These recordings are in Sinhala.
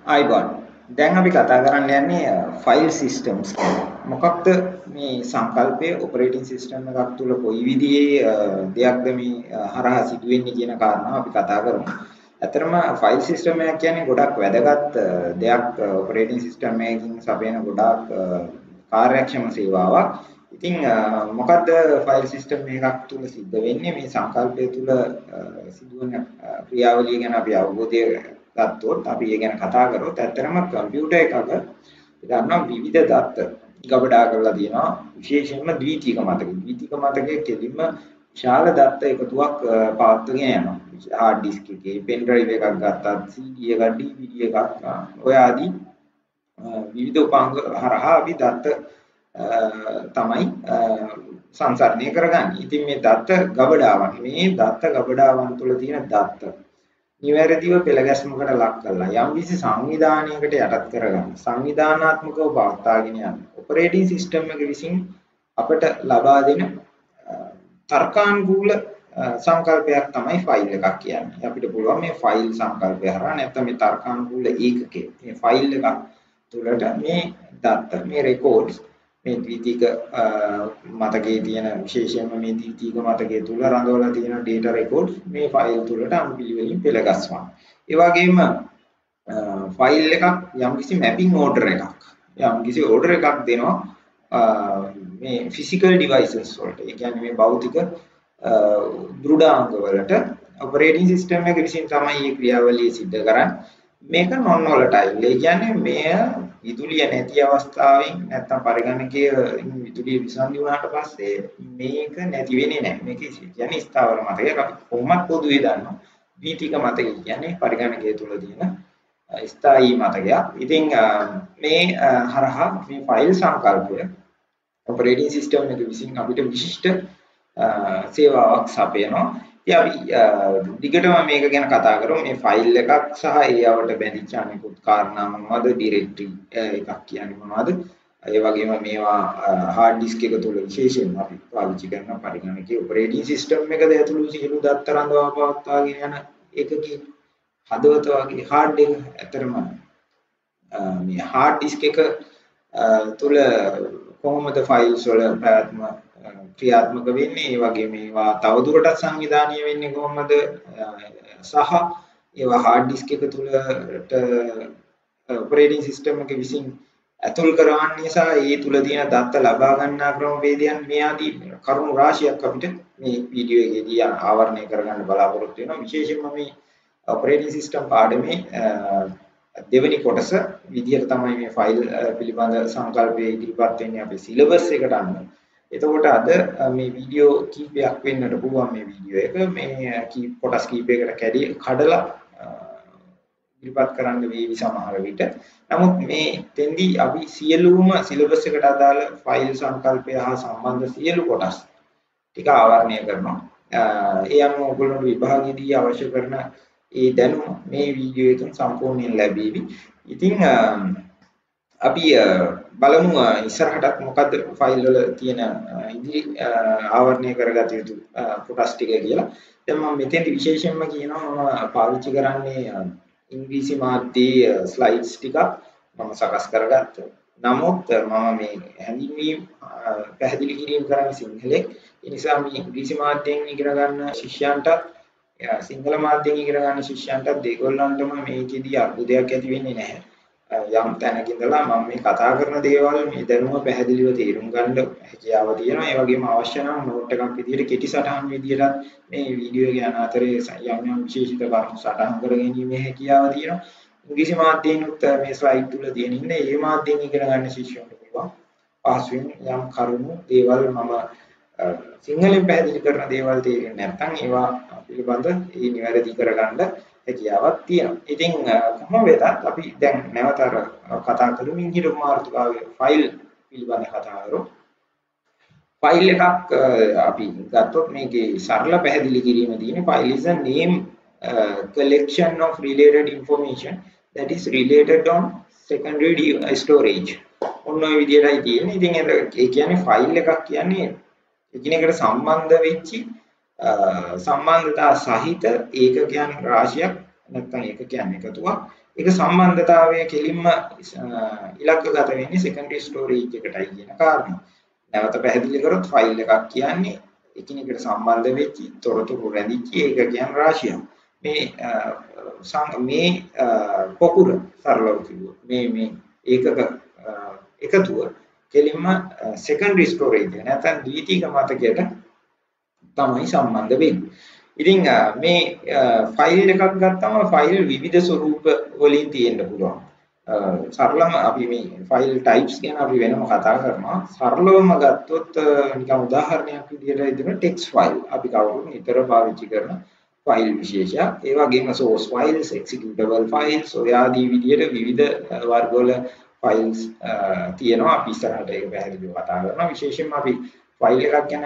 ආයිබෝන් දැන් අපි කතා කරන්න යන්නේ ෆයිල් සිස්ටම්ස් ගැන. මොකක්ද මේ සංකල්පය ඔපරේටිං සිස්ටම් එකක් තුළ කොයි විදිහේ දෙයක්ද මේ හරහා සිදුවෙන්නේ කියන කාරණාව අපි කතා කරමු. ඇත්තටම ෆයිල් සිස්ටම් එක කියන්නේ ගොඩක් වැදගත් දෙයක් ඔපරේටිං සිස්ටම් එකකින් සපයන ගොඩක් කාර්යක්ෂම සේවාවක්. ඉතින් මොකද්ද ෆයිල් සිස්ටම් එකක් තුළ සිද්ධ වෙන්නේ මේ සංකල්පය තුළ සිදුවන ක්‍රියාවලිය ගැන අපි අවබෝධය ගත්තොත් අපි ඒ ගැන කතා කරොත් ඇත්තටම කම්පියුටර් එකක ගන්නවා විවිධ දත්ත ගබඩා කරලා තියෙනවා විශේෂයෙන්ම ද්විතීක මතකයේ කෙලින්ම විශාල දත්ත එකතුවක් පවත්වගෙන යනවා හાર્ඩ් ඩිස්ක් එකේ පෙන් ඩ්‍රයිව් එකක් ගත්තත් CD එකක් DVD එකක් ඔය ආදී විවිධ උපාංග හරහා අපි දත්ත තමයි සංසරණය කරගන්නේ. ඉතින් මේ දත්ත ගබඩාවන් තුළ තියෙන දත්ත නිවැරදිව පෙළගැස්මකට ලක් කරලා යම්කිසි සංවිධානයකට යටත් කරගන්න සංවිධානාත්මකව පවත්වාගෙන යන ඔපරේටිං සිස්ටම් එක විසින් අපට ලබා දෙන තර්කානුකූල සංකල්පයක් තමයි ෆයිල් එකක් කියන්නේ. අපිට පුළුවන් මේ ෆයිල් සංකල්පය හරහා නැත්නම් මේ තර්කානුකූල ඒකකේ මේ ෆයිල් එකක් තුළට මේ දත්ත මේ රෙකෝඩ්ස් මේ ද්විතීක මතකයේ තියෙන විශේෂයෙන්ම මේ ද්විතීක මතකයේ තුල රඳවලා තියෙන data records මේ ෆයිල් තුලට අනුපිළිවෙලින් පෙළගස්වනවා. ඒ වගේම ෆයිල් එකක් යම්කිසි mapping order එකක් දෙනවා මේ physical devices වලට. ඒ කියන්නේ මේ භෞතික දෘඩාංග වලට operating system එක විසින් තමයි මේ ක්‍රියාවලිය සිද්ධ කරන්නේ. මේක non volatile. ඒ කියන්නේ මේ විදුලිය නැති අවස්ථාවෙන් නැත්නම් පරිගණකයේ විදුලිය විසන්දි වුණාට පස්සේ මේක නැති වෙන්නේ නැහැ. මේක කියන්නේ ස්ථාවර මතකයක්. අපි කොහොමත් පොදුවේ දන්නවා. ද්විතීක මතකය කියන්නේ පරිගණකයේ තුල තියෙන ස්ථායී මතකයක්. ඉතින් මේ හරහා මේ ෆයිල් සංකල්පය ඔපරේටිං සිස්ටම් එක විසින් අපිට විශිෂ්ට සේවාවක් සපයනවා. අපි දිගටම මේක ගැන කතා කරමු. මේ ෆයිල් එකක් සහ ඒවට බැඳිච්ච අනිකුත් කාරණා මොනවද? ඩිරෙක්ටරි එකක් කියන්නේ මොනවද? ඒ වගේම මේවා හાર્ඩ් ඩිස්ක් එක තුල විශේෂයෙන්ම අපි පාවිච්චි කරන පරිගණකයේ ඔපරේටිං සිස්ටම් එකද ඇතුළු සියලු දත්ත රඳවා පවත්වාගෙන යන එකකේ හදවත වගේ හાર્ඩ් එක. ඇත්තටම මේ හાર્ඩ් ඩිස්ක් එක තුල කොහොමද ෆයිල්ස් වල පැවැත්ම ක්‍රියාත්මක වෙන්නේ, ඒ වගේ මේවා තවදුරටත් සංවිධානය වෙන්නේ කොහොමද සහ ඒවා හાર્ඩ් ඩිස්ක් එක තුලට ඔපරේටිං සිස්ටම් එක විසින් ඇතුල් කරවන්නේ සහ ඒ තුල තියෙන දත්ත ලබා ගන්නා ක්‍රමවේදයන් මේ ආදී කරුණු රාශියක් අපිට මේ වීඩියෝ එකේදී ආවරණය කරගන්න බලාපොරොත්තු වෙනවා. විශේෂයෙන්ම මේ ඔපරේටිං සිස්ටම් පාඩමේ දෙවෙනි කොටස විදියට තමයි මේ ෆයිල් පිළිබඳ සංකල්පයේ ඉදිරිපත් වෙන්නේ අපේ සිලබස් එකට අනුව. එතකොට අද මේ වීඩියෝ කීපයක් වෙන්නට පුළුවන් මේ වීඩියෝ එක මේ කොටස් කීපයකට කඩලා ඉදිරිපත් කරන්න වේවි සමහර විට. නමුත් මේ තෙන්දී අපි සියලුම සිලබස් එකට අදාළ ෆයිල් සංකල්පය හා සම්බන්ධ සියලු කොටස් ටික ආවරණය කරනවා. ඒ අනුව ඔයගොල්ලෝ විභාගයේදී අවශ්‍ය කරන ඒ දැනුම මේ වීඩියෝ එකෙන් සම්පූර්ණයෙන් ලැබෙවි. ඉතින් අපි බලමු ඉස්සරහටත් මොකද්ද ෆයිල් වල තියෙන ඉදිරි ආවරණය කරගත යුතු කොටස් ටික කියලා. දැන් මම මෙතෙන්දි විශේෂයෙන්ම කියනවා මම පාවිච්චි කරන්නේ ඉංග්‍රීසි මාධ්‍යයේ ස්ලයිඩ්ස් ටිකක් මම සකස් කරගත්තා. නමුත් මම මේ හැඳින්වීම් පැහැදිලි කිරීම කරන්නේ සිංහලෙන්. ඒ නිසා මේ ඉංග්‍රීසි මාධ්‍යයෙන් ඉගෙන ගන්න ශිෂ්‍යයන්ට සිංහල මාධ්‍යයෙන් ඉගෙන ගන්න ශිෂ්‍යයන්ට දෙගොල්ලන්ටම මේකෙදී අර්බුදයක් ඇති වෙන්නේ නැහැ. යම් තැනක ඉඳලා මම මේ කතා කරන දේවල් මේ දැනුම පැහැදිලිව තේරුම් ගන්න හැකියාව තියෙනවා. ඒ වගේම අවශ්‍ය නම් නෝට් එකක් විදියට කෙටි සටහන් විදියට මේ වීඩියෝ එක යන අතරේ යම් යම් විශේෂිත කරුණු සටහන් කරගැනීමේ හැකියාව තියෙනවා. ඉංග්‍රීසි මාධ්‍යයෙන් උත් මේ ස්ලයිඩ් තුල තියෙන ඉන්නේ මේ මාධ්‍යයෙන් ඉගෙන ගන්න ශිෂ්‍යයන්ට පුළුවන්. පහසුවෙන් යම් කරුණු දේවල් මම සිංහලෙන් පැහැදිලි කරන දේවල් තේරෙන්නේ නැත්නම් ඒවා පිළිබඳ ඒ නිවැරදි කරගන්න හැකියාවක් තියෙනවා. ඉතින් කොහොම වෙතත් අපි දැන් නැවත කතා කරමින් හිටපු මාතෘකාවේ ෆයිල් පිළිබඳ කතා කරමු. ෆයිල් එකක් අපි ගත්තොත් මේකේ සරල පැහැදිලි කිරීම තියෙන්නේ file is a name collection of related information that is related on secondary storage. ඔන්න ඔය විදිහටයි තියෙන්නේ. ඉතින් ඒ කියන්නේ ෆයිල් එකක් කියන්නේ එකිනෙකට සම්බන්ධ වෙච්චි සම්බන්ධතා සහිත ඒකකයන් රාශියක් නැත්නම් ඒකකයන් එකතුවක්. ඒක සම්බන්ධතාවය කෙලින්ම ඉලක්කගත වෙන්නේ secondary storage එකටයි කියන කාරණය. නැවත පැහැදිලි කරොත් ෆයිල් එකක් කියන්නේ එකිනෙකට සම්බන්ධ වෙච්ච තොරතුරු රැඳිච්ච ඒක කියන රාශියක්. මේ පොකුර සරලව කිව්වොත් මේ ඒකක එකතුව කෙලින්ම secondary storage නැත්නම් ද්විතීයික මතකයට තමයි සම්බන්ධ වෙන්නේ. ඉතින් මේ ෆයිල් එකක් ගත්තම ෆයිල් විවිධ ස්වරූප වලින් තියෙන්න පුළුවන්. සරලම අපි මේ ෆයිල් ටයිප්ස් ගැන අපි වෙනම කතා කරනවා. සරලවම ගත්තොත් නිකන් උදාහරණයක් විදිහට ඉදිරිය ටෙක්ස්ට් ෆයිල් අපි කවුරුත් නිතර පාවිච්චි කරන ෆයිල් විශේෂයක්. ඒ වගේම source files, executable files ඔය ආදී විදිහට විවිධ වර්ගවල ෆයිල්ස් තියෙනවා. අපි ඉස්සරහට ඒක පැහැදිලිව කතා කරනවා. විශේෂයෙන්ම අපි ෆයිල් එකක් ගැන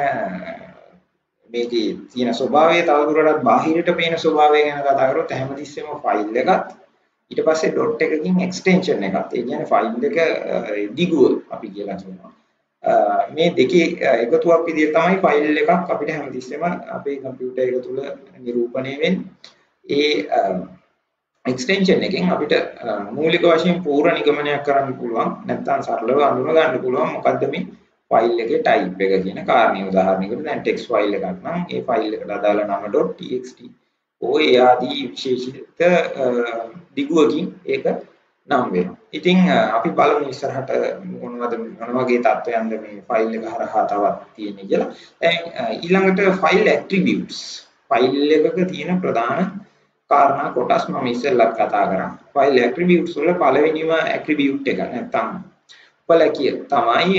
මේකේ තියෙන ස්වභාවය තවදුරටත් බාහිරට පේන ස්වභාවය ගැන කතා කරොත් හැමතිස්සෙම ෆයිල් එකත් ඊට පස්සේ ඩොට් එකකින් එක්ස්ටෙන්ෂන් එකක්. ඒ කියන්නේ ෆයිල් එක දිගුව අපි කියලා කියනවා. මේ දෙකේ එකතුවක් විදිහට තමයි ෆයිල් එකක් අපිට හැමතිස්සෙම අපේ කම්පියුටර් එක තුල නිරූපණය වෙන්නේ. ඒ එක්ස්ටෙන්ෂන් එකෙන් අපිට මූලික වශයෙන් පූර්ණ නිගමනයක් කරන්න පුළුවන්. නැත්නම් සරලව අඳුන ගන්න පුළුවන් මොකද්ද මේ ෆයිල් එකේ ටයිප් එක කියන කාරණේ. උදාහරණයකට දැන් ටෙක්ස්ට් ෆයිල් එකක් නම් ඒ ෆයිල් එකට අදාළ නම .txt ඔය ආදී විශේෂිත දිගුවකින් ඒක නම් වෙනවා. ඉතින් අපි බලමු ඉස්සරහට මොන වගේ තත්ත්වයන්ද මේ ෆයිල් එක හරහා තවත් තියෙන්නේ කියලා. දැන් ඊළඟට ෆයිල් ඇට්‍රිබියුට්ස්. ෆයිල් එකක තියෙන ප්‍රධාන කාරණා කොටස් මම ඉස්සෙල්ලත් කතා කරා. ෆයිල් ඇට්‍රිබියුට්ස් වල පළවෙනිම ඇට්‍රිබියුට් එක නැත්නම් උපලකිය තමයි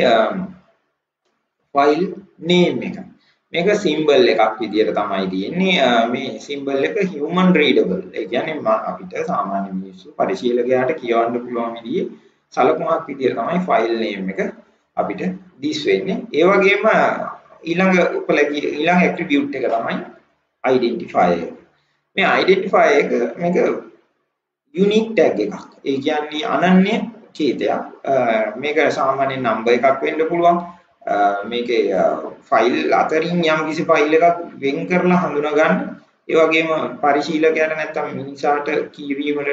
ෆයිල් නේම් එක. මේක සිම්බල් එකක් විදියට තමයි තියෙන්නේ. මේ සිම්බල් එක human readable. ඒ කියන්නේ අපිට සාමාන්‍ය මිනිස්සු පරිශීලකයාට කියවන්න පුළුවන් විදිහේ සලකුණක් විදියට තමයි ෆයිල් නේම් එක අපිට දිස් වෙන්නේ. ඒ වගේම ඊළඟ ඇට්‍රිබියුට් එක තමයි identifier එක. මේ identifier එක මේක unique tag එකක්. ඒ කියන්නේ අනන්‍ය කේතයක්. මේක සාමාන්‍ය නම්බර් එකක් වෙන්න පුළුවන්. මේකේ ෆයිල් අතරින් යම් කිසි ෆයිල් එකක් වෙන් කරලා හඳුනා ගන්න. ඒ වගේම පරිශීලකයාට නැත්නම් මිනිසාට කියවීමට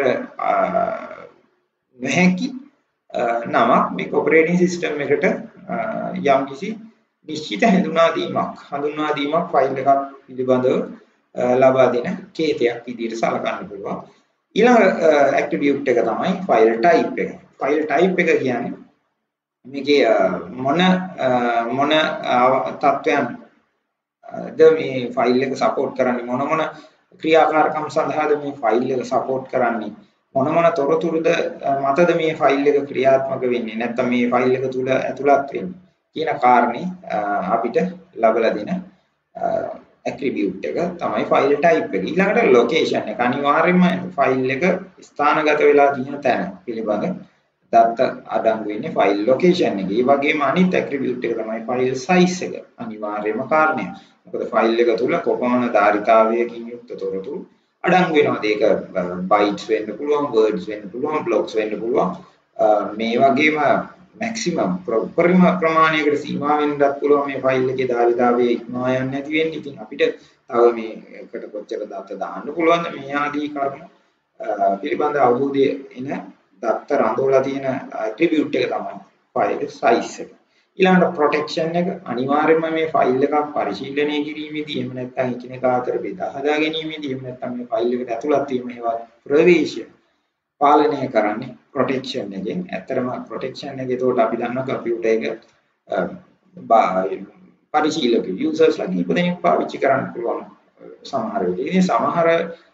නොහැකි නමක් මේ ඔපරේටින් සිස්ටම් එකට යම් කිසි නිශ්චිත හඳුනා දීමක් ෆයිල් එකක් පිළිබඳව ලබා දෙන කේතයක් විදිහට සලකන්න පුළුවන්. ඊළඟ ඇට්‍රිබියුට් එක තමයි ෆයිල් ටයිප් එක. ෆයිල් ටයිප් එක කියන්නේ මේකේ මොන තත්වයන් ද මේ ෆයිල් එක සපෝට් කරන්නේ, මොන ක්‍රියාකාරකම් සඳහාද මේ ෆයිල් එක සපෝට් කරන්නේ, මොන තොරතුරුද මතද මේ ෆයිල් එක ක්‍රියාත්මක වෙන්නේ, නැත්නම් මේ ෆයිල් එක තුල ඇතුළත් වෙන්නේ කියන කාරණේ අපිට ලබලා දෙන ඇට්‍රිබියුට් එක තමයි ෆයිල් ටයිප් එක. ඊළඟට ලොකේෂන් එක. අනිවාර්යයෙන්ම ෆයිල් එක ස්ථානගත වෙලා තියෙන තැන පිළිබඳ දත්ත අඩංගු වෙන්නේ ෆයිල් ලොකේෂන් එකේ. ඒ වගේම අනිත් ඇට්‍රිබියුට් එක තමයි ෆයිල් සයිස් එක. අනිවාර්යම කාරණය. මොකද ෆයිල් එක තුල කොපමණ ධාරිතාවයකින් යුක්ත තොරතුරු අඩංගු වෙනවද? ඒක බයිට්ස් වෙන්න පුළුවන්, වර්ඩ්ස් වෙන්න පුළුවන්, බ්ලොක්ස් වෙන්න පුළුවන්. මේ වගේම මැක්සිමම් උපරිම ප්‍රමාණයකට සීමා වෙන්නත් පුළුවන් මේ ෆයිල් එකේ ධාරිතාවය ඉක්මවා යන්නේ නැති වෙන්නේ. ඉතින් අපිට තව මේකට කොච්චර දත්ත දාන්න පුළුවන්ද මේ ආදී කරුණු පිළිබඳ අවබෝධය එන දත්ත රඳවලා තියෙන ඇට්‍රිබියුට් එක තමයි ෆයිල් සයිස් එක. ඊළඟට ප්‍රොටෙක්ෂන් එක. අනිවාර්යයෙන්ම මේ ෆයිල් එකක් පරිශීලනය කිරීමේදී එහෙම නැත්නම් එකිනෙකා අතර බෙදා හදා ගැනීමේදී එහෙම නැත්නම් මේ ෆයිල් එකට ඇතුළත් වීම හේවත් ප්‍රවේශය පාලනය කරන්නේ ප්‍රොටෙක්ෂන් එකෙන්. ඇත්තටම ප්‍රොටෙක්ෂන් එක ඒකට අපි දන්නවා කම්පියුටර් එක පරිශීලක යූසර්ස්ලා කීප දෙනෙක් පාවිච්චි කරන්න පුළුවන් සමහර වෙලේ. ඉතින් සමහර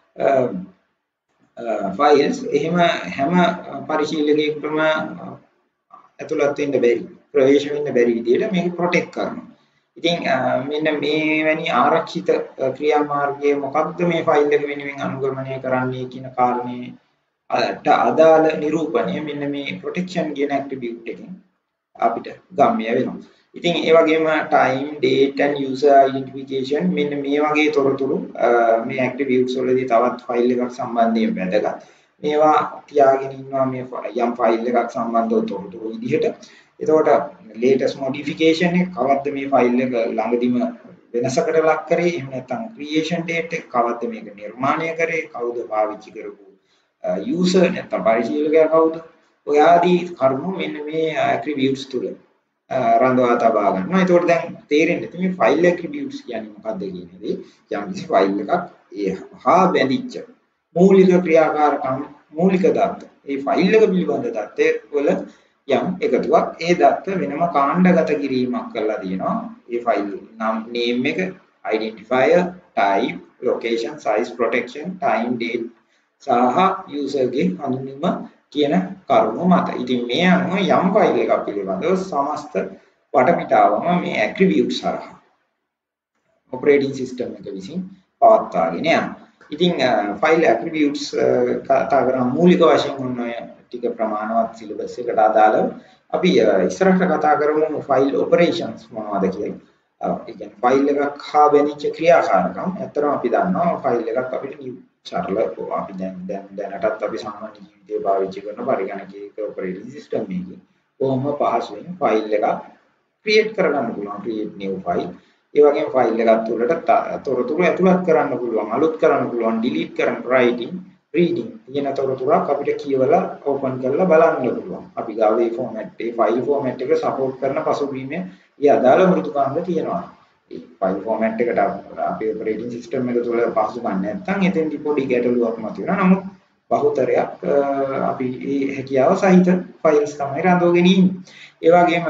ෆයිල්ස් එහෙම හැම පරිශීලකයෙකුටම ඇතුළත් වෙන්න බැරි, ප්‍රවේශ වෙන්න බැරි විදිහට මේක ප්‍රොටෙක්ට් කරනවා. ඉතින් මෙන්න මේ වැනි ආරක්ෂිත ක්‍රියාමාර්ගය මොකක්ද මේ ෆයිල් එක වෙනුවෙන් අනුගමනය කරන්නේ කියන කාරණේ අදාළ නිරූපණය මෙන්න මේ ප්‍රොටෙක්ෂන් කියන ඇට්‍රිබියුට් එකෙන් අපිට ගම්ම්‍ය වෙනවා. ඉතින් ඒ වගේම time, date and user identification මෙන්න මේ වගේ තොරතුරු මේ ඇට්‍රිබියුට්ස් වලදී තවත් ෆයිල් එකක් සම්බන්ධයෙන් වැදගත්. මේවා තියාගෙන ඉන්නවා මේ යම් ෆයිල් එකක් සම්බන්ධව තොරතුරු විදිහට. එතකොට latest modification එක කවද්ද මේ ෆයිල් එක ළඟදිම වෙනසකට ලක් කරේ, එහෙම නැත්නම් creation date එක කවද්ද මේක නිර්මාණය කරේ, කවුද පාවිච්චි කරපු user නැත්නම් පරිශීලකයා කවුද? ඔය ආදී කරුණු මෙන්න මේ attributes තුල රඳවා තබා ගන්නවා. ඒතකොට දැන් තේරෙන්නේ නැති මේ file attributes කියන්නේ මොකක්ද කියන දේ. යම් කිසි file එකක් ඒ හා බැඳිච්ච මූලික ක්‍රියාකාරකම් මූලික දත්ත. ඒ file එක පිළිබඳ දත්ත වල යම් එකතුවක් ඒ දත්ත වෙනම කාණ්ඩගත කිරීමක් කරලා තියෙනවා. ඒ file නම් name එක, identifier, type, location, size, protection, time, date සහ user ගේ හඳුන්වීම කියන කරුණු මත. ඉතින් මේ අනුව යම් ෆයිල් එකක් පිළිබඳව සමස්ත වටපිටාවම මේ ඇට්‍රිබියුට්ස් හරහා ඔපරේටින් සිස්ටම් එක විසින් පවත්වාගෙන යනවා. ඉතින් ෆයිල් ඇට්‍රිබියුට්ස් කතා කරන මූලික වශයෙන් ඔන්න ඔය ටික ප්‍රමාණවත් සිලබස් එකට අදාළව අපි ඉස්සරහට කතා කරමු ෆයිල් ඔපරේෂන්ස් මොනවද කියලා. ඒ කියන්නේ ෆයිල් එකක් හා බැඳිච්ච ක්‍රියාකාරකම්. ඇත්තටම අපි දන්නවා ෆයිල් එකක් අපිට සරල අපි දැනටත් අපි සාමාන්‍ය ජීවිතේ පාවිච්චි කරන පරිගණකයක ඔපරේටින් සිස්ටම් එකකින් කොහොම පහසුවෙන් ෆයිල් එකක් ක්‍රියේට් කරගන්න පුළුවන් ක්‍රියේට් නිව් ෆයිල්. ඒ වගේම ෆයිල් එකක් තුළට තොරතුරු ඇතුළත් කරන්න පුළුවන්, අලුත් කරන්න පුළුවන්, ඩිලීට් කරන්න, රයිටින්, රීඩින් කියන තොරතුරක් අපිට කියවලා ඕපන් කරලා බලන්න පුළුවන්. අපි ගාව මේ ෆෝමැට් ඒ ෆයිල් ෆෝමැට් එක සපෝට් කරන පසුබිමේ ඊ අදාළ මෘදුකාංග තියෙනවා. ඒ ෆයිල් ෆෝමැට් එකට අපේ ඔපරේටින් සිස්ටම් එක තුළ පහසුකම් නැත්නම් එතෙන්දි පොඩි ගැටලුවක් මතුවෙනවා. නමුත් බහුතරයක් අපි මේ හැකියාව සහිත ෆයිල්ස් තමයි රඳවගෙන ඉන්නේ. ඒ වගේම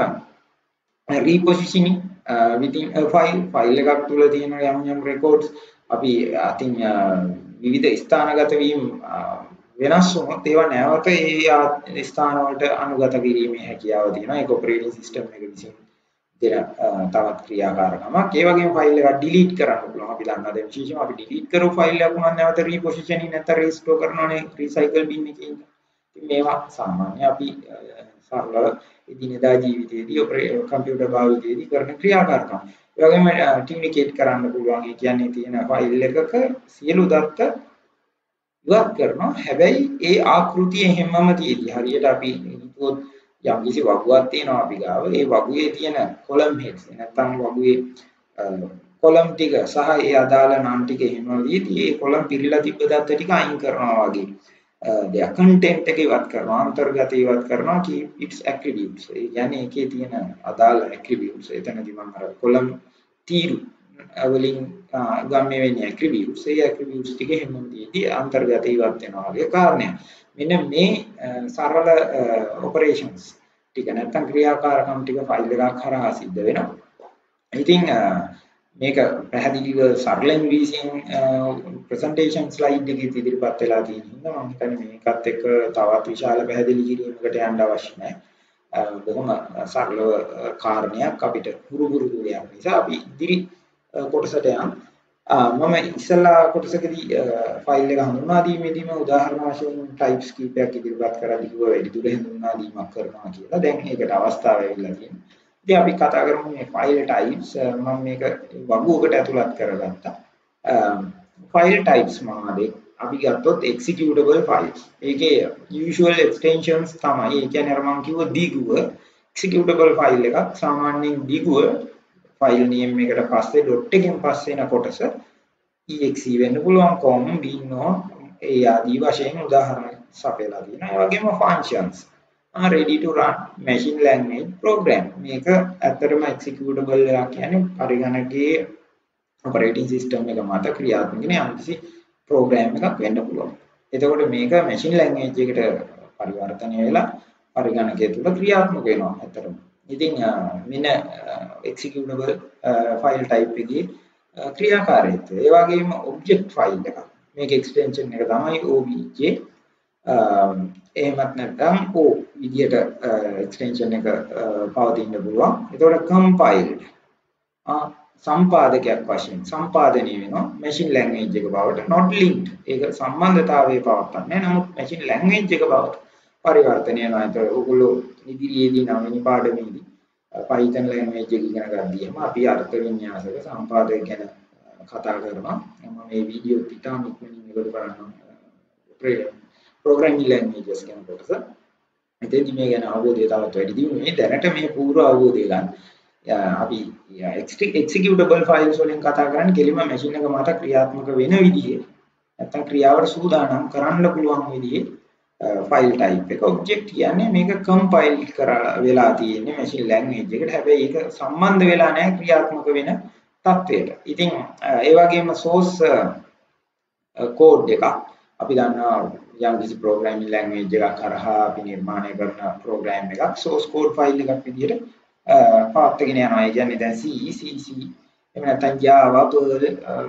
repositioning within a file එකක් තුළ තියෙන යම් records අපි අතින් විවිධ ස්ථානගත වීම වෙනස් වුණොත් ඒවා නැවත ඒ ස්ථාන වලට අනුගත කිරීමේ හැකියාව තියෙනවා. ඒක ඔපරේටින් සිස්ටම් එක විසින් දෙන තවත් ක්‍රියාකාරකමක්. ඒ වගේම ෆයිල් එකක් ඩිලීට් කරන්න පුළුවන්. අපි දන්නවා දැන් විශේෂයෙන්ම අපි ඩිලීට් කරපු ෆයිල් එකක් උනත් නැවත රීපොසිෂනින් නැත්නම් රීස්ටෝර් කරනවානේ රීසයිකල් බින් එකේ. ඉතින් මේවා සාමාන්‍ය අපි සරලව එදිනෙදා ජීවිතයේදී කම්පියුටර් භාවිතයේදී කරන ක්‍රියාකාරකම්. ඒ වගේම ටිමිනිකේට් කරන්න පුළුවන්. ඒ කියන්නේ තියෙන ෆයිල් එකක සියලු දත්ත ඉවත් කරනවා. හැබැයි ඒ ආකෘතිය හැමම තියෙදි හරියට අපි හිතුවොත් යම් කිසි වගුවක් තියෙනවා අපි ගාව. ඒ වගුවේ තියෙන කොලම් හෙඩ්ස් නැත්නම් වගුවේ කොලම් ටික සහ ඒ අදාළ නම් ටික එහෙමදීදී ඒ කොලම් පිරීලා තිබ්බ දත්ත ටික අයින් කරනවා වගේ. දෙයක් කන්ටෙන්ට් එක ඉවත් කරනවා, අන්තර්ගත ඉවත් කරනවා keep its attributes. ඒ කියන්නේ ඒකේ තියෙන අදාළ attributes එතනදී මම අර කොලම් තීරු වලින් ගම්මේ වෙන්නේ attributes. ඒ attributes ටික හැමෝදීදී අන්තර්ගත ඉවත් වෙනවා වගේ කාරණයක්. මෙන්න මේ සරල operations ටික නැත්නම් ක්‍රියාකාරකම් ටික ෆයිල් එකක් හරහා සිද්ධ වෙනවා. ඉතින් මේක පැහැදිලිව සරලෙන් විසින් ප්‍රසන්ටේෂන් ස්ලයිඩ් එකේ ඉදිරිපත් වෙලා තියෙන හින්දා මම හිතන්නේ මේකත් එක්ක තවත් විශාල පැහැදිලි කිරීමකට යන්න අවශ්‍ය නැහැ. බොහොම සරලව කාරණයක් අපිට හුරු දෙයක් නිසා අපි ඉදිරි කොටසට යමු. මම ඉස්සලා කොටසකදී ෆයිල් එක හඳුන්වා දීමේදීම උදාහරණ වශයෙන් ටයිප්ස් කීපයක් ඉදිරිපත් කරලා කිව්වා වැඩිදුර හඳුන්වා දීමක් කරනවා කියලා. දැන් ඒකට අවස්ථාව ලැබිලා තියෙනවා. ඉතින් අපි කතා කරමු මේ ෆයිල් ටයිප්ස්. මම මේක වගුවකට ඇතුළත් කරගත්තා. ෆයිල් ටයිප්ස් මොනවද? අපි ගත්තොත් executable files. ඒකේ usual extensions තමයි. ඒ කියන්නේ අර මම කිව්ව දිගුව executable file එකක්. සාමාන්‍යයෙන් දිගුව ෆයිල් name එකට පස්සේ dot එකෙන් පස්සේ එන කොටස exe වෙන්න පුළුවන්, com, bino, ඒ ආදී වශයෙන් උදාහරණ සපයලා තියෙනවා. ඒ වගේම functions are ready to run machine language program. මේක ඇත්තටම executable එකක් කියන්නේ පරිගණකයේ operating system එක මත ක්‍රියාත්මක වෙන යම්කිසි program එකක් වෙන්න පුළුවන්. එතකොට මේක machine language එකට පරිවර්තනය වෙලා පරිගණකය තුල ක්‍රියාත්මක වෙනවා ඇත්තටම. ඉතින් මෙන්න executable file type එකේ ක්‍රියාකාරීත්වය. ඒ වගේම object file එකක්. මේක extension එක තමයි obj. එහෙමත් නැත්නම් O විදියට extension එක පවතින්න පුළුවන්. එතකොට compiled සම්පාදකයක් වශයෙන් සම්පාදනය වෙනවා machine language එක බවට not linked. ඒක සම්බන්ධතාවයේ පවත්න්නේ. නමුත් machine language එක බවට පරිවර්තනය වෙනවා. ඒතකොට ඔයගොල්ලෝ ඉදිරියේදී නවවෙනි පාඩමේදී Python language එක ඉගෙන ගන්නදීම අපි අර්ථ වින්‍යාසක සම්පාදක ගැන කතා කරනවා. මම මේ වීඩියෝ පිටාම ඉක්මනින් එකතු කරනවා. programming languages ගැන කොටස. එතෙන්දි මේ ගැන අවබෝධය තවත් වැඩි දියුනේ. දැනට මේ පූර්ව අවබෝධය ගන්න. අපි executable files වලින් කතා කරන්නේ කෙලිම machine එක මත ක්‍රියාත්මක වෙන විදිහේ නැත්නම් ක්‍රියාවට සූදානම් කරන්න පුළුවන් විදිහේ ෆයිල් ටයිප් එක. ඔබ්ජෙක්ට් කියන්නේ මේක කම්පයිල් කරලා වෙලා තියෙන්නේ මැෂින් ලැන්ග්වේජ් එකට. හැබැයි ඒක සම්බන්ධ වෙලා නැහැ ක්‍රියාත්මක වෙන තත්වයට. ඉතින් ඒ වගේම සෝස් කෝඩ් එකක් අපි දන්නවා යම් කිසි ප්‍රෝග්‍රෑමින් ලැන්ග්වේජ් එකක් කරහා අපි නිර්මාණය කරන ප්‍රෝග්‍රෑම් එකක් සෝස් කෝඩ් ෆයිල් එකක් විදිහට පවත්වාගෙන යනවා. ඒ කියන්නේ දැන් C, C++, එහෙම නැත්නම් Java, Perl,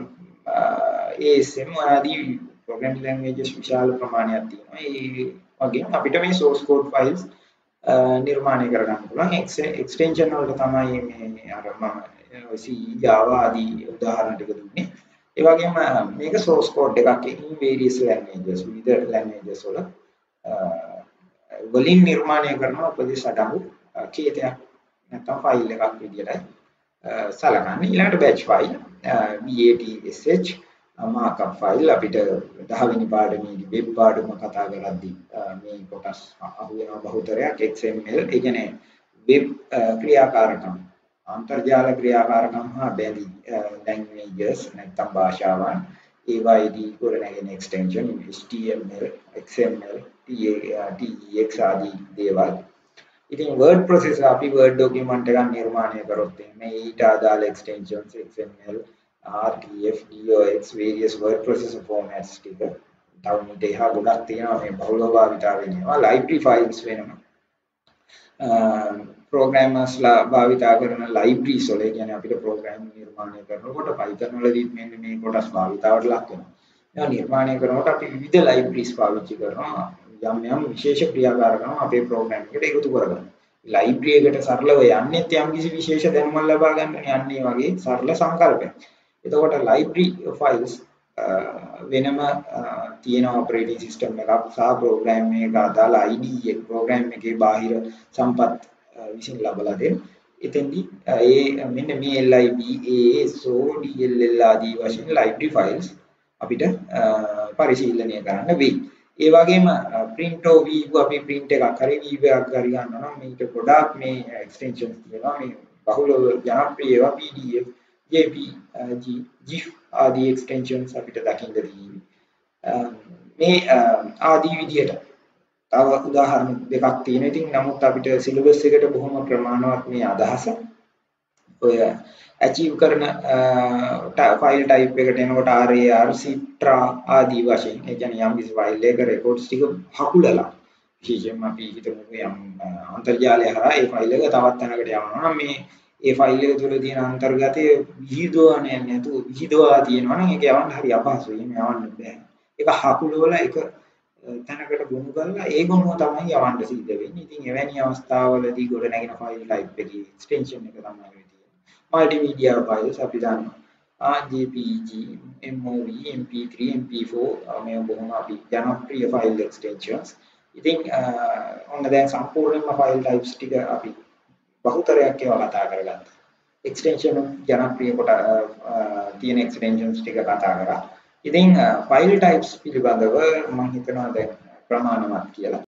ASM ආදී ප්‍රෝග්‍රෑමින් ලැන්ග්වේජස් විශාල ප්‍රමාණයක් තියෙනවා. ඒ වගේම අපිට මේ සෝස් කෝඩ් ෆයිල්ස් නිර්මාණය කරගන්න පුළුවන්. එක්ස්ටෙන්ෂන් වලට තමයි මේ අර මම C, Java ආදී උදාහරණ ටික දුන්නේ. ඒ වගේම මේක සෝස් කෝඩ් එකක් in various languages විවිධ languages වල වලින් නිර්මාණය කරන උපදේශ අඩංගු කීතයක් නැත්නම් ෆයිල් එකක් විදියට සලකන්නේ. ඊළඟට batch file BATSH markup file අපිට 10 වෙනි පාඩමේදී වෙබ් පාඩම කතා කරද්දී මේ කොටස් අහු වෙනවා බහුතරයක් XML ඒ කියන්නේ වෙබ් ක්‍රියාකාරකම් අන්තර්ජාල ක්‍රියාකාරකම් හා බැඳි languages නැත්නම් භාෂාවන් ඒවායිදී ගොඩනැගෙන extension HTML XML TEX ආදී දේවල්. ඉතින් word processor අපි word document එකක් නිර්මාණය කරොත් මේ ඊට අදාළ extensions XML RTF DOX various word processor formats ටික තව මීට එහා ගොඩක් තියෙනවා මේ බහුලව භාවිතා වෙනවා. library files වෙනවා. programmers ලා භාවිතා කරන libraries වල කියන්නේ අපිට program නිර්මාණය කරනකොට Python වලදීත් මෙන්න මේ කොටස් භාවිතාවට ලක් වෙනවා. ඒවා නිර්මාණය කරනකොට අපි විවිධ libraries පාවිච්චි කරනවා. යම් විශේෂ ක්‍රියාකාරකම් අපේ program එකට එකතු කරගන්න. library එකට සරලව යන්නේත් යම් කිසි විශේෂ දැනුමක් ලබා ගන්න යන්නේ වගේ සරල සංකල්පයක්. එතකොට library files වෙනම තියෙන operating system එකක් සහ program එක අදාළ IDE එක program එකේ බාහිර සම්පත් විසින් ලබලා දෙන. එතෙන්දී ඒ මෙන්න මේ lib ASO DLL ආදී වශයෙන් library files අපිට පරිශීලනය කරන්න වෙයි. ඒ වගේම print or view අපි print එකක් හරි view එකක් හරි ගන්නවා නම් මේක ගොඩාක් මේ extensions තියෙනවා. මේ බහුල ජනප්‍රිය ඒවා PDF JPG GIF ආදී extensions අපිට දකින්න තියෙනවා. මේ ආදී විදියට තව උදාහරණ දෙකක් තියෙනවා. ඉතින් නමුත් අපිට සිලබස් එකට බොහොම ප්‍රමාණවත් මේ අදහස ඔය achieve කරන ෆයිල් ටයිප් එකට එනකොට RAR Citra ආදී වශයෙන් ඒ කියන්නේ යම් කිසි ෆයිල් එකක රෙකෝඩ්ස් ටික හකුලලා විශේෂයෙන්ම අපි හිතමු යම් අන්තර්ජාලය හරහා ඒ ෆයිල් එක තවත් තැනකට යවනවා නම් මේ ඒ ෆයිල් එක තුළ තියෙන අන්තර්ගතය විහිදුවන්නේ නැතුව විහිදුවා තියෙනවා නම් ඒක යවන්න හරි අපහසුයි. එහෙම යවන්න බෑ. ඒක හකුලවලා ඒක තැනකට ගොනු කරලා ඒ ගොනුව තමයි යවන්න සිද්ධ වෙන්නේ. ඉතින් එවැනි අවස්ථාවලදී ගොඩනැගෙන ෆයිල් ටයිප් එකේ එක්ස්ටෙන්ෂන් එක තමයි වෙන්නේ. මල්ටිමීඩියා ෆයිල්ස් අපි දන්නවා. JPG, MOV, MP3, MP4 මේ බොහොම අපි ජනප්‍රිය ෆයිල් එක්ස්ටෙන්ෂන්ස්. ඉතින් ඔන්න දැන් සම්පූර්ණයෙන්ම ෆයිල් ටයිප්ස් ටික අපි බහුතරයක් ඒවා කතා කරගත්තා. එක්ස්ටෙන්ෂන් ජනප්‍රිය කොට තියෙන එක්ස්ටෙන්ෂන්ස් ටික කතා කරා. ඉතින් ෆයිල් ටයිප්ස් පිළිබඳව මම හිතනවා දැන් ප්‍රමාණවත් කියලා.